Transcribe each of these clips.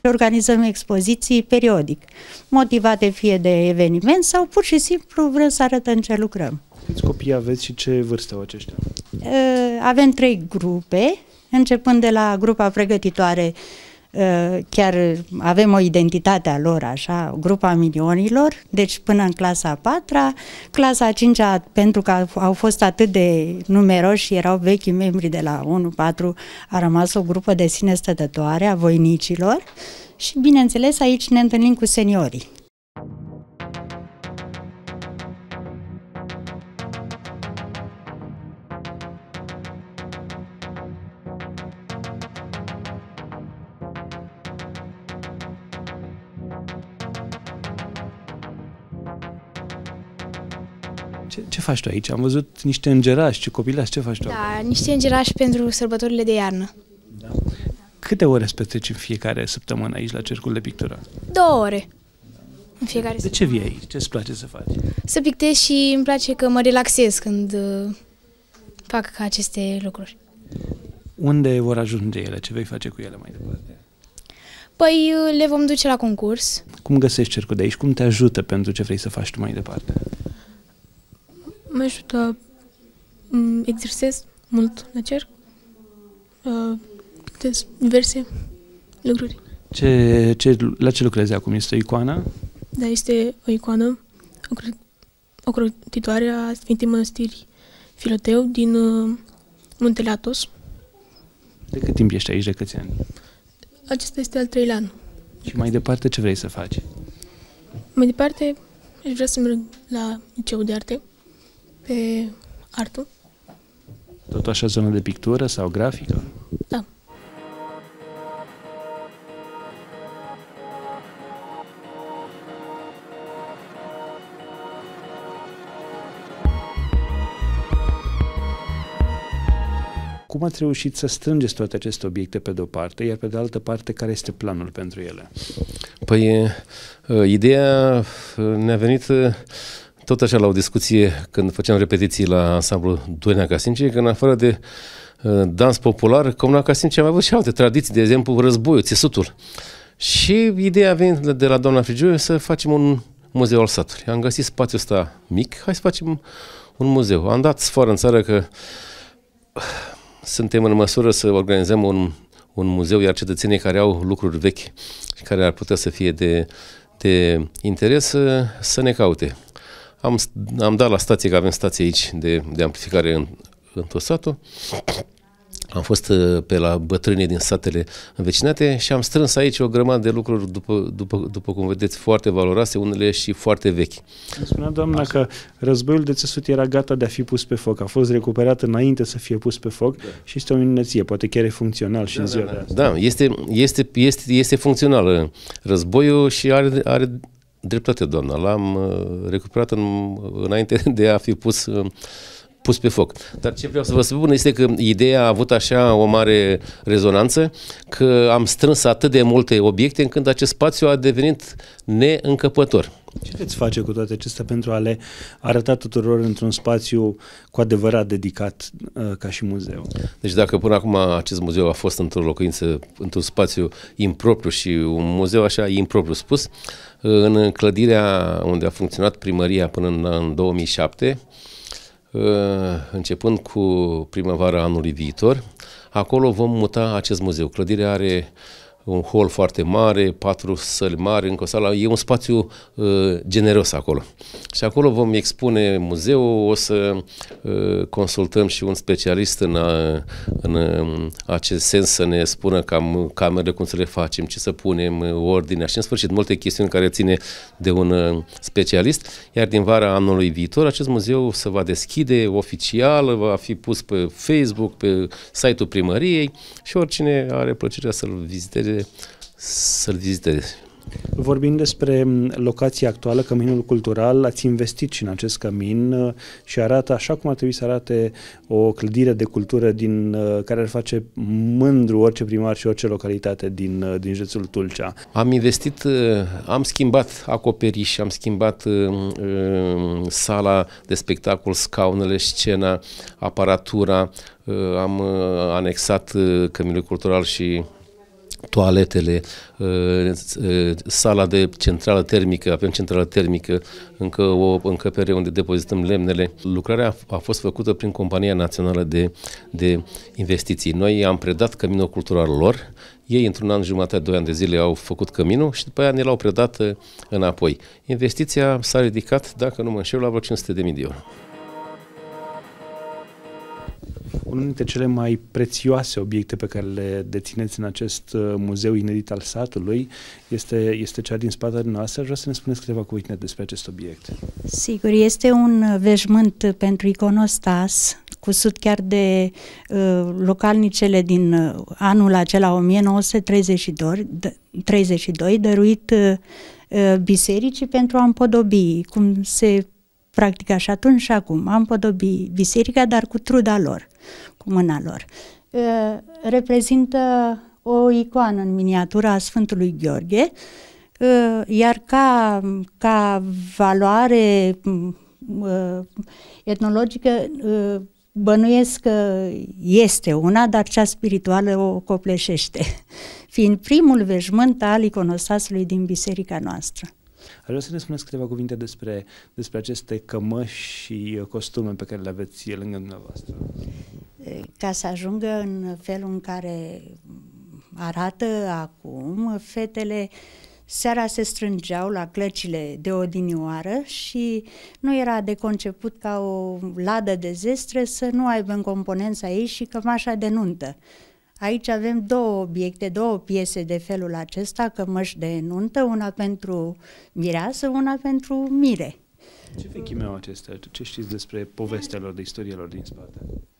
organizăm expoziții periodic, motivate fie de eveniment sau pur și simplu vrem să arătăm ce lucrăm. Câți copii aveți și ce vârstă au aceștia? Avem 3 grupe, începând de la grupa pregătitoare, chiar avem o identitate a lor, așa, grupa milionilor, deci până în clasa a 4-a, clasa a 5-a, pentru că au fost atât de numeroși și erau vechi membri de la 1-4, a rămas o grupă de sine stătătoare a voinicilor și, bineînțeles, aici ne întâlnim cu seniorii. Ce faci tu aici? Am văzut niște îngerași, ce copilași, ce faci tu? Da, niște îngerași pentru sărbătorile de iarnă. Da. Câte ore îți petreci în fiecare săptămână aici la Cercul de Pictură? 2 ore în fiecare De ce vii aici? Ce îți place să faci? Să pictez și îmi place că mă relaxez când fac aceste lucruri. Unde vor ajunge ele? Ce vei face cu ele mai departe? Păi le vom duce la concurs. Cum găsești cercul de aici? Cum te ajută pentru ce vrei să faci tu mai departe? Mă ajută, exersez mult la cerc, pictez diverse lucruri. La ce lucrezi acum? Este o icoană? Da, este o icoană ocrotitoare a Sfintei Mănăstiri Filoteu din Muntele Athos. De cât timp ești aici? De câți ani? Acesta este al 3-lea an. Și mai departe ce vrei să faci? Mai departe aș vrea să merg la Liceul de Arte, pe artă. Tot așa zonă de pictură sau grafică? Da. Cum ați reușit să strângeți toate aceste obiecte pe de-o parte, iar pe de altă parte, care este planul pentru ele? Păi, ideea ne-a venit tot așa la o discuție când făceam repetiții la ansamblu Doina Casince, că în afară de dans popular, Comuna Casince am avut și alte tradiții, de exemplu războiul, țesutul. Și ideea a venit de la doamna Frigiu să facem un muzeu al satului. Am găsit spațiul ăsta mic, hai să facem un muzeu. Am dat sfoară în țară că suntem în măsură să organizăm un muzeu, iar cetățenii care au lucruri vechi și care ar putea să fie de interes să ne caute. Am dat la stație, că avem stație aici de amplificare în tot satul. Am fost pe la bătrânii din satele învecinate și am strâns aici o grămadă de lucruri, după cum vedeți, foarte valoroase, unele și foarte vechi. Spunea doamna că războiul de țesut era gata de a fi pus pe foc. A fost recuperat înainte să fie pus pe foc și este o minunăție. Poate chiar e funcțional și în ziua de asta. Da, este funcțional războiul și are dreptate, doamna. L-am recuperat înainte de a fi pus pe foc. Dar ce vreau să vă spun este că ideea a avut așa o mare rezonanță, că am strâns atât de multe obiecte încât acest spațiu a devenit neîncăpător. Ce veți face cu toate acestea pentru a le arăta tuturor într-un spațiu cu adevărat dedicat ca și muzeu? Deci dacă până acum acest muzeu a fost într-o locuință, într-un spațiu impropriu și un muzeu așa impropriu spus, în clădirea unde a funcționat primăria până în 2007, începând cu primăvara anului viitor, acolo vom muta acest muzeu. Clădirea are un hol foarte mare, 4 săli mari, încă o sală, e un spațiu generos acolo. Și acolo vom expune muzeul, o să consultăm și un specialist în acest sens să ne spună cam camerele, cum să le facem, ce să punem, ordinea și în sfârșit multe chestiuni care ține de un specialist, iar din vara anului viitor acest muzeu se va deschide oficial, va fi pus pe Facebook, pe site-ul primăriei și oricine are plăcerea să-l viziteze. Vorbind despre locația actuală, Căminul Cultural, ați investit și în acest cămin și arată așa cum ar trebui să arate o clădire de cultură care ar face mândru orice primar și orice localitate din județul Tulcea. Am investit, am schimbat acoperiș, am schimbat sala de spectacol, scaunele, scena, aparatura, am anexat Căminul Cultural și toaletele, sala de centrală termică, avem centrală termică, încă o încăpere unde depozităm lemnele. Lucrarea a fost făcută prin Compania Națională de Investiții. Noi am predat căminul cultural lor, ei într-un an jumătate, 2 ani de zile au făcut căminul și după aia ne l-au predat înapoi. Investiția s-a ridicat, dacă nu mă înșel, la vreo 500.000 de euro. Unul dintre cele mai prețioase obiecte pe care le dețineți în acest muzeu inedit al satului este cea din spatele noastră. Vreau să ne spuneți câteva cuvinte despre acest obiect. Sigur, este un veșmânt pentru iconostas, cusut chiar de localnicele din anul acela 1932, dăruit bisericii pentru a împodobi, cum se practica și atunci și acum. Am împodobi biserica, dar cu truda lor, cu mâna lor. Reprezintă o icoană în miniatură a Sfântului Gheorghe, iar ca valoare etnologică bănuiesc că este una, dar cea spirituală o copleșește, fiind primul veșmânt al iconostasului din biserica noastră. Aș vrea să ne spuneți câteva cuvinte despre aceste cămăși și costume pe care le aveți lângă dumneavoastră. Ca să ajungă în felul în care arată acum, fetele seara se strângeau la clăcile de odinioară și nu era de conceput ca o ladă de zestre să nu aibă în componența ei și cămașa de nuntă. Aici avem două piese de felul acesta, cămăși de nuntă, una pentru mireasă, una pentru mire. Ce vechime au acestea? Ce știți despre povestea lor, de istoria lor din spate?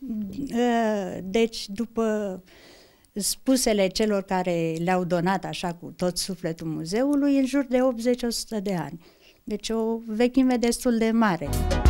Deci, după spusele celor care le-au donat așa cu tot sufletul muzeului, în jur de 80-100 de ani. Deci o vechime destul de mare.